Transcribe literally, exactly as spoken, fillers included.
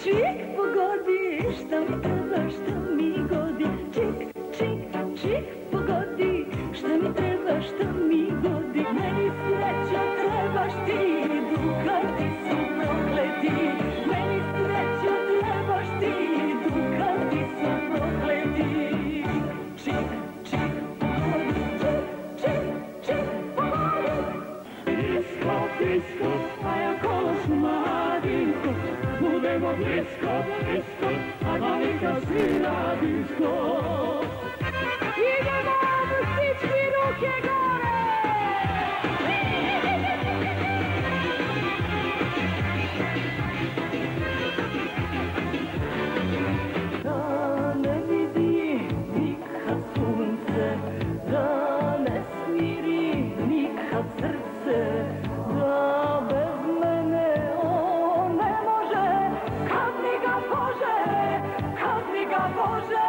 čik pogodi, šta mi treba, šta mi godi. Čik, čik, čik pogodi, šta mi treba, šta mi godi. Meni sreća trebaš ti, dukati su prokleti. Meni sreća trebaš ti, dukati su prokleti. Čik, čik pogodi, čik, čik, čik pogodi. Blisko, blisko, a ja kološ mladinko, budemo blisko, blisko, a malinka svira disko. Idemo, mustički, ruke gore! Da ne vidi nikad sunce, da ne smiri nikad srce, da bez mene on ne može, kad mi ga Bože, kad mi ga Bože.